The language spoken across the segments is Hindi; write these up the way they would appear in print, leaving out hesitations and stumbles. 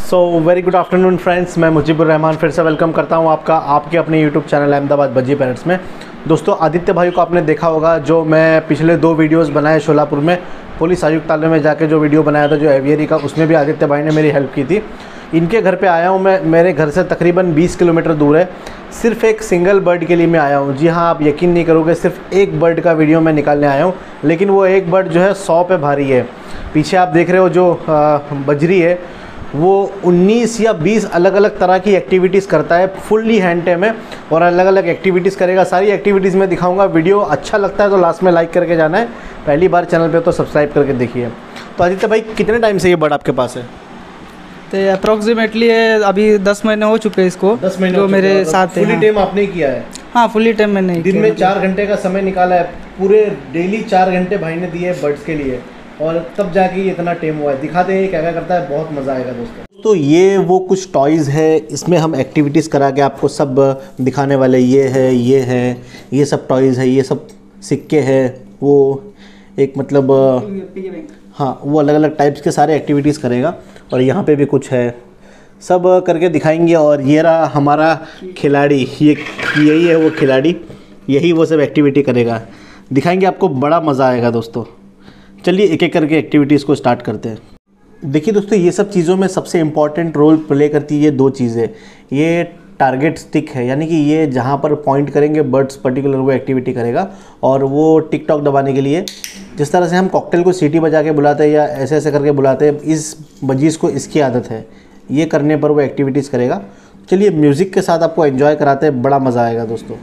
सो वेरी गुड आफ्टरनून फ्रेंड्स, मैं मुजीबुर रहमान फिर से वेलकम करता हूं आपका आपके अपने यूट्यूब चैनल अहमदाबाद बज्जी पेरेंट्स में। दोस्तों, आदित्य भाई को आपने देखा होगा, जो मैं पिछले 2 वीडियोस बनाए शोलापुर में पुलिस आयुक्तालय में जाके जो वीडियो बनाया था जो एवियरी का, उसमें भी आदित्य भाई ने मेरी हेल्प की थी। इनके घर पे आया हूँ मैं, मेरे घर से तकरीबन 20 किलोमीटर दूर है। सिर्फ एक सिंगल बर्ड के लिए मैं आया हूँ। जी हाँ, आप यकीन नहीं करोगे, सिर्फ एक बर्ड का वीडियो मैं निकालने आया हूँ, लेकिन वो एक बर्ड जो है 100 पे भारी है। पीछे आप देख रहे हो जो बजरी है, वो 19 या 20 अलग अलग तरह की एक्टिविटीज़ करता है, फुल्ली हैंड टेम है और अलग अलग एक्टिविटीज़ करेगा। सारी एक्टिविटीज़ मैं दिखाऊंगा। वीडियो अच्छा लगता है तो लास्ट में लाइक करके जाना है, पहली बार चैनल पे तो सब्सक्राइब करके देखिए। तो आदित्य भाई, कितने टाइम से ये बर्ड आपके पास है? तो अप्रॉक्सीमेटली अभी 10 महीने हो चुके हैं इसको। 10 महीने जो मेरे साथ है। फुली टाइम आपने ही किया है? हाँ, फुली टाइम मैंने ही दिन में 4 घंटे का समय निकाला है, पूरे डेली 4 घंटे भाई ने दिए बर्ड्स के लिए, और तब जाके ये इतना टेम हुआ है। दिखाते हैं क्या क्या करता है, बहुत मज़ा आएगा दोस्तों। तो ये वो कुछ टॉयज़ है, इसमें हम एक्टिविटीज़ करा के आपको सब दिखाने वाले। ये सब टॉयज़ है, ये सब सिक्के हैं, वो एक मतलब हाँ, वो अलग अलग टाइप्स के सारे एक्टिविटीज़ करेगा। और यहाँ पे भी कुछ है, सब करके दिखाएंगे। और ये रहा हमारा खिलाड़ी, यही है वो खिलाड़ी, यही वो सब एक्टिविटी करेगा। दिखाएंगे आपको, बड़ा मज़ा आएगा दोस्तों। चलिए एक एक करके एक्टिविटीज़ को स्टार्ट करते हैं। देखिए दोस्तों, ये सब चीज़ों में सबसे इम्पॉर्टेंट रोल प्ले करती है ये 2 चीज़ें। ये टारगेट स्टिक है, यानी कि ये जहाँ पर पॉइंट करेंगे बर्ड्स पर्टिकुलर वो एक्टिविटी करेगा। और वो टिक टॉक दबाने के लिए, जिस तरह से हम कॉकटेल को सीटी बजा के बुलाते हैं या ऐसे ऐसे करके बुलाते हैं, इस बजीज़ को इसकी आदत है, ये करने पर वो एक्टिविटीज़ करेगा। चलिए म्यूज़िक के साथ आपको एंजॉय कराते हैं, बड़ा मज़ा आएगा दोस्तों।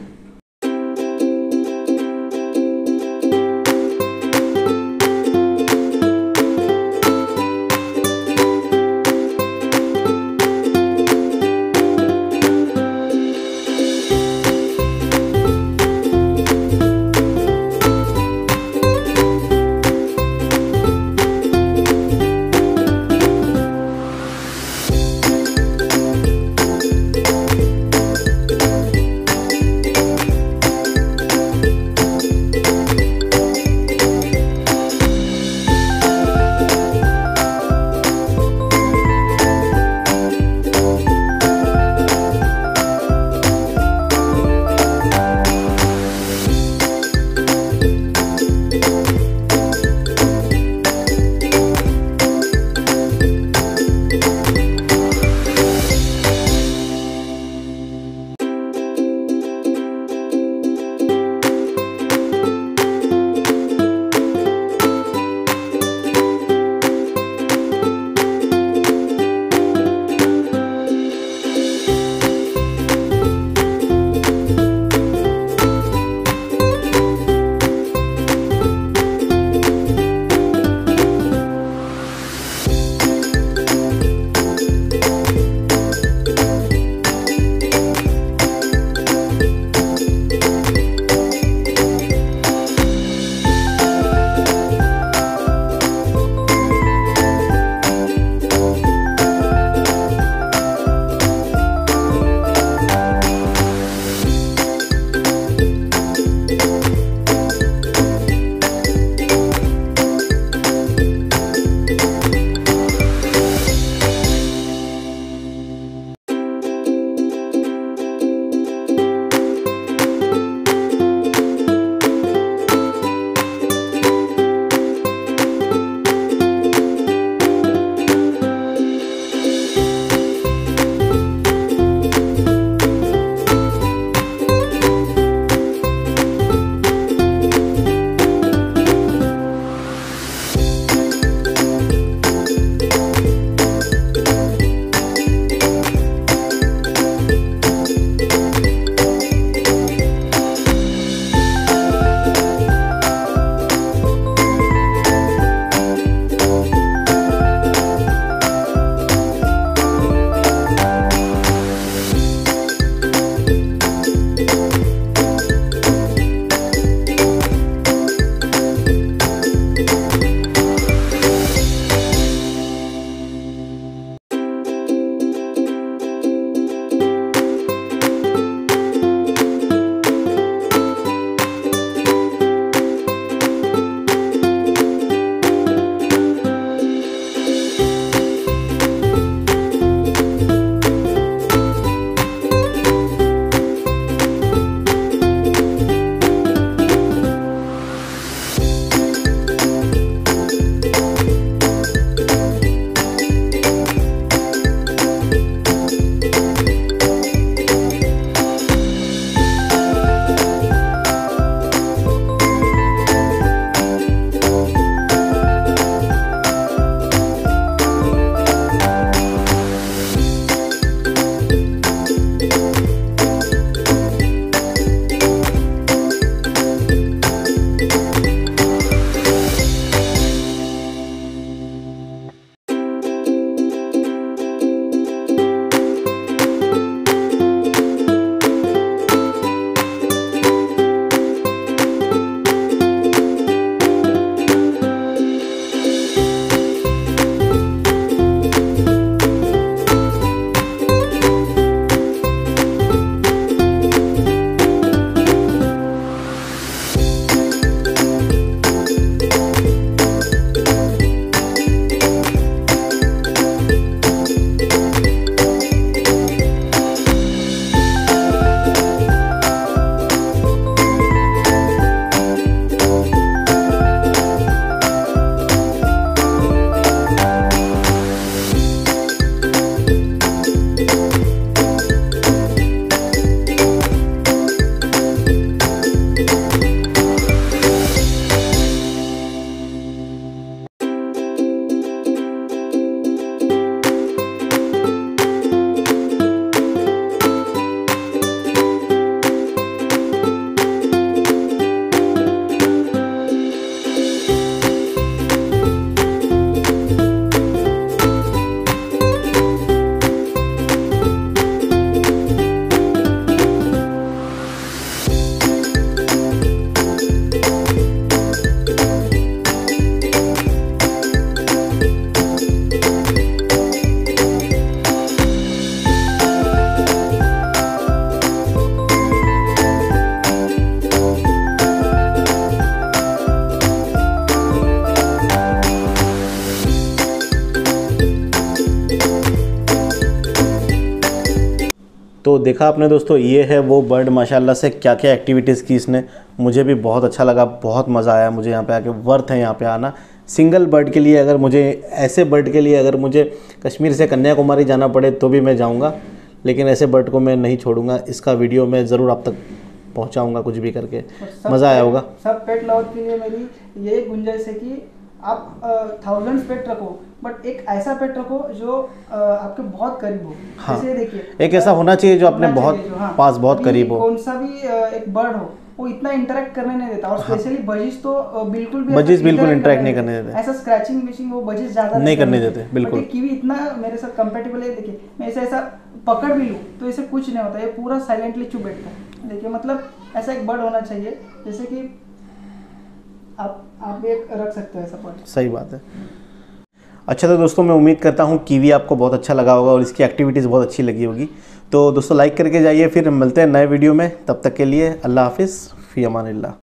तो देखा आपने दोस्तों, ये है वो बर्ड माशाल्लाह से क्या क्या एक्टिविटीज़ की इसने। मुझे भी बहुत अच्छा लगा, बहुत मज़ा आया मुझे यहाँ पे आके। वर्थ है यहाँ पे आना। सिंगल बर्ड के लिए अगर मुझे, ऐसे बर्ड के लिए अगर मुझे कश्मीर से कन्याकुमारी जाना पड़े तो भी मैं जाऊँगा, लेकिन ऐसे बर्ड को मैं नहीं छोड़ूंगा। इसका वीडियो मैं ज़रूर आप तक पहुँचाऊँगा कुछ भी करके, मज़ा आया होगा। सब पेट लवर के लिए मेरी ये गुंजाइश है कि आप थाउजेंड्स पेट रखो, बट एक ऐसा पेट रखो जो आपके बहुत करीब हो। हाँ, जैसे देखिए, एक ऐसा होना चाहिए जो अपने बहुत पास, बहुत करीब हो। कौन सा भी एक बर्ड हो वो इतना इंटरेक्ट करने नहीं देता, और स्पेशली बजिश तो बिल्कुल भी इंटरेक्ट नहीं करने देते। ऐसा स्क्रैचिंग विचिंग वो बजिश ज्यादा नहीं करने देते, बिल्कुल। कीवी इतना मेरे साथ कंपेटेबल है। देखिए मैं ऐसा पकड़ भी लूँ तो इसे कुछ नहीं होता, ये पूरा साइलेंटली चुप बैठता है। देखिए मतलब ऐसा एक बर्ड होना चाहिए, जैसे कि आप भी एक रख सकते हो ऐसा बर्ड। सही बात है। अच्छा तो दोस्तों, मैं उम्मीद करता हूँ कीवी आपको बहुत अच्छा लगा होगा और इसकी एक्टिविटीज़ बहुत अच्छी लगी होगी। तो दोस्तों लाइक करके जाइए, फिर मिलते हैं नए वीडियो में। तब तक के लिए अल्लाह हाफिज़, फ़ी अमानिल्लाह।